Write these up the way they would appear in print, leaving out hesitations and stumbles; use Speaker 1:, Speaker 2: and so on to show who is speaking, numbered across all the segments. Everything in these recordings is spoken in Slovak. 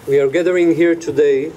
Speaker 1: We are gathering here today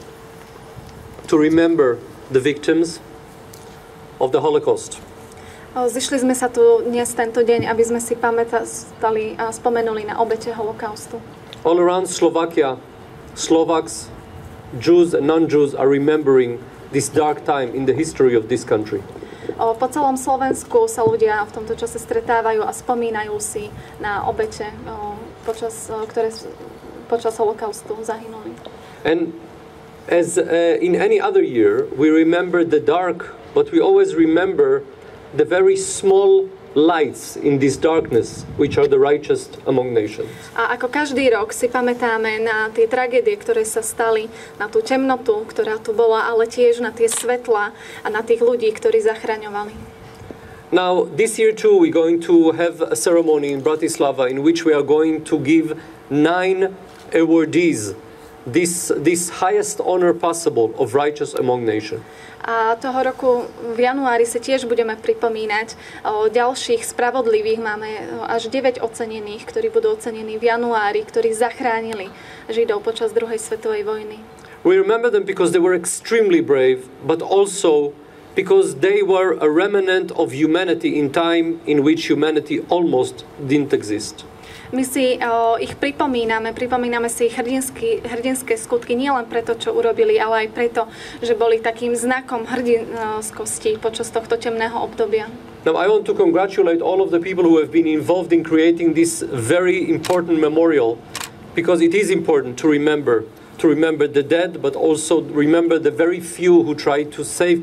Speaker 1: to remember the victims of the Holocaust.
Speaker 2: Zišli sme sa tu dnes tento deň, aby sme si pamätali a spomenuli na obete holokaustu.
Speaker 1: All around Slovakia, Slovaks, Jews and non-Jews are remembering this dark time in the history of this country.
Speaker 2: Po celom Slovensku sa ľudia v tomto čase stretávajú a spomínajú si na obete, ktoré počas holokaustu zahynuli. And as in any other year, we remember the dark, but we always remember the very small lights in this darkness, which are the righteous among nations. A ako každý rok si pamätáme na tie tragédie, ktoré sa stali, na tú temnotu, ktorá tu bola, ale tiež na tie svetla a na tých ľudí, ktorí zachraňovali.
Speaker 1: Now, this year too, we're going to have a ceremony in Bratislava in which we are going to give 9 awardees this highest honor possible of righteous among nations.
Speaker 2: A toho roku v januári sa tiež budeme pripomínať o ďalších spravodlivých. Máme až 9 ocenených, ktorí budú ocenení v januári, ktorí zachránili Židov počas druhej svetovej vojny.
Speaker 1: We remember them because they were extremely brave, but also because they were a remnant of humanity in time in which humanity almost didn't exist.
Speaker 2: My si ich pripomíname si ich hrdinské skutky nielen preto, čo urobili, ale aj preto, že boli takým znakom hrdinskosti počas tohto temného obdobia.
Speaker 1: Now I want to congratulate all of the people who have been involved in creating this very important memorial, because it is important to remember the dead, but also remember the very few who tried to save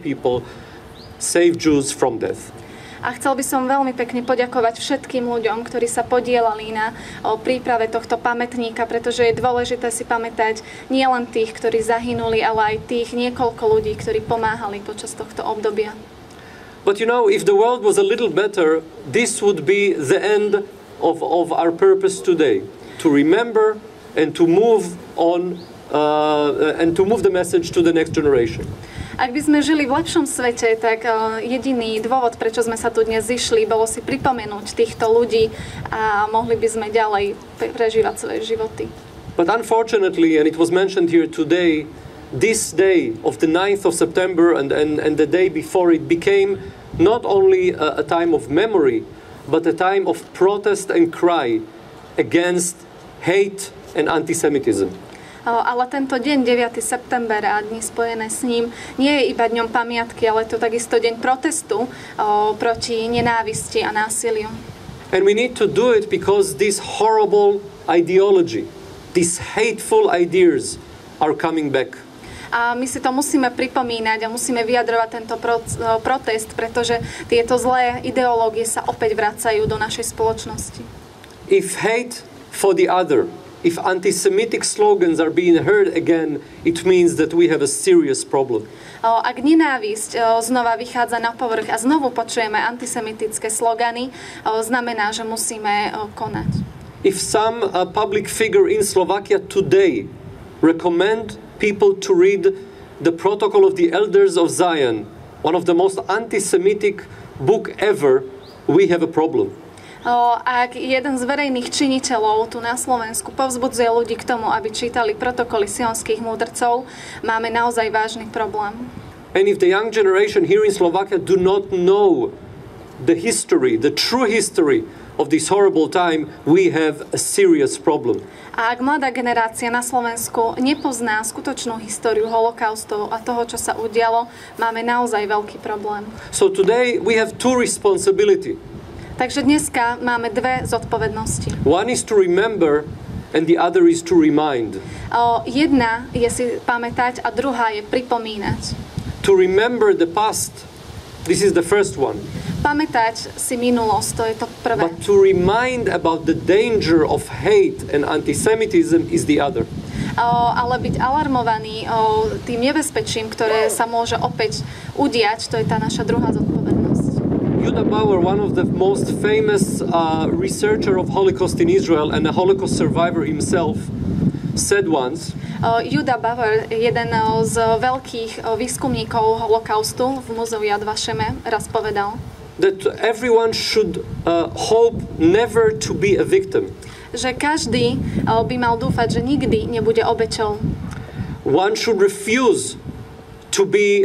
Speaker 1: Jews from death.
Speaker 2: A chcel by som veľmi pekne poďakovať všetkým ľuďom, ktorí sa podielali na príprave tohto pamätníka, pretože je dôležité si pamätať nielen tých, ktorí zahynuli, ale aj tých niekoľko ľudí, ktorí pomáhali počas tohto obdobia.
Speaker 1: But you know, if the world was a little better, this would be the end of our purpose today, to remember and to move on and to move the message to the next generation.
Speaker 2: Ak by sme žili v lepšom svete, tak jediný dôvod, prečo sme sa tu dnes zišli, bolo si pripomenúť týchto ľudí a mohli by sme ďalej prežívať svoje životy.
Speaker 1: But unfortunately, and it was mentioned here today, this day of the 9th of September and the day before, it became not only a time of memory, but a time of protest and cry against hate and anti-Semitism.
Speaker 2: Ale tento deň, 9. september a dni spojené s ním, nie je iba dňom pamiatky, ale to takisto deň protestu proti nenávisti a násiliu.
Speaker 1: And we need to do it because this horrible ideology, these hateful ideas are coming back.
Speaker 2: A my si to musíme pripomínať a musíme vyjadrovať tento protest, pretože tieto zlé ideológie sa opäť vracajú do našej spoločnosti.
Speaker 1: If hate for the other, if anti-Semitic slogans are being heard again, it means that we have a serious problem.
Speaker 2: Ak nenávisť znova vychádza na povrch a znovu počujeme antisemitické slogany, znamená, že musíme konať.
Speaker 1: If some public figure in Slovakia today recommend people to read the Protocol of the Elders of Zion, one of the most anti-Semitic book ever, we have a problem.
Speaker 2: Ak jeden z verejných činiteľov tu na Slovensku povzbudzuje ľudí k tomu, aby čítali protokoly sionských múdrcov, máme naozaj vážny problém.
Speaker 1: And if the young generation here in Slovakia do not know the history, the true history of this horrible time, we have a serious problem.
Speaker 2: A ak mladá generácia na Slovensku nepozná skutočnú históriu holokaustu a toho, čo sa udialo, máme naozaj veľký problém.
Speaker 1: So today we have two responsibilities.
Speaker 2: Takže dneska máme dve zodpovednosti.
Speaker 1: One is to remember and the other is to remind.
Speaker 2: Jedna je si pamätať a druhá je pripomínať.
Speaker 1: To remember the past, this is the first one.
Speaker 2: Pamätať si minulosť, to je to prvé.
Speaker 1: But to remind about the danger of hate and antisemitism is the other.
Speaker 2: Ale byť alarmovaný tým nebezpečím, ktoré sa môže opäť udiať, to je tá naša druhá zodpovednosť.
Speaker 1: Judah Bauer, one of the most famous researcher of Holocaust in Israel and a Holocaust survivor himself, said once,
Speaker 2: Judah Bauer, jeden z veľkých výskumníkov holokaustu v múzeu Yad Vasheme, raz povedal,
Speaker 1: that everyone should hope never to be a victim.
Speaker 2: že každý by mal dúfať, že nikdy nebude obeťou.
Speaker 1: One should refuse to be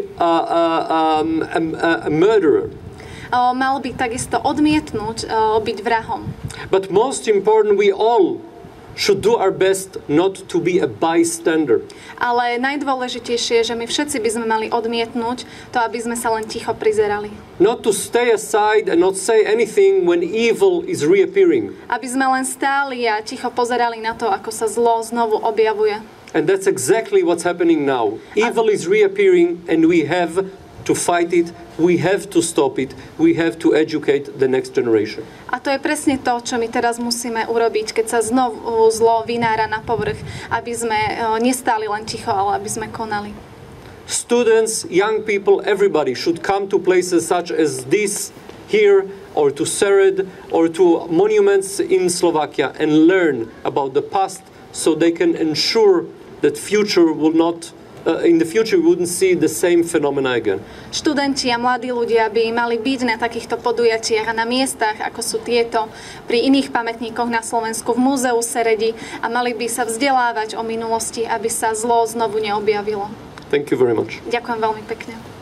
Speaker 1: a murderer.
Speaker 2: Mal by takisto odmietnúť byť vrahom.
Speaker 1: But most important, we all should do our best not to be a bystander.
Speaker 2: Ale najdôležitejšie je, že my všetci by sme mali odmietnúť to, aby sme sa len ticho prizerali.
Speaker 1: Not to stay aside and not say anything when evil is reappearing.
Speaker 2: Aby sme len stáli a ticho pozerali na to, ako sa zlo znovu objavuje.
Speaker 1: And that's exactly what's happening now. Evil is reappearing and we have to fight it, we have to stop it, we have to educate the next generation.
Speaker 2: A to je presne to, čo my teraz musíme urobiť, keď sa znovu zlo vynára na povrch, aby sme nestáli len ticho, ale aby sme konali.
Speaker 1: Students, young people, everybody should come to places such as this here, or to Sered, or to monuments in Slovakia and learn about the past so they can ensure that future will not in the future we wouldn't see the same phenomena again.
Speaker 2: Študenti a mladí ľudia by mali byť na takýchto podujatiach a na miestach, ako sú tieto, pri iných pamätníkoch na Slovensku, v múzeu Seredi a mali by sa vzdelávať o minulosti, aby sa zlo znovu neobjavilo.
Speaker 1: Thank you very much.
Speaker 2: Ďakujem veľmi pekne.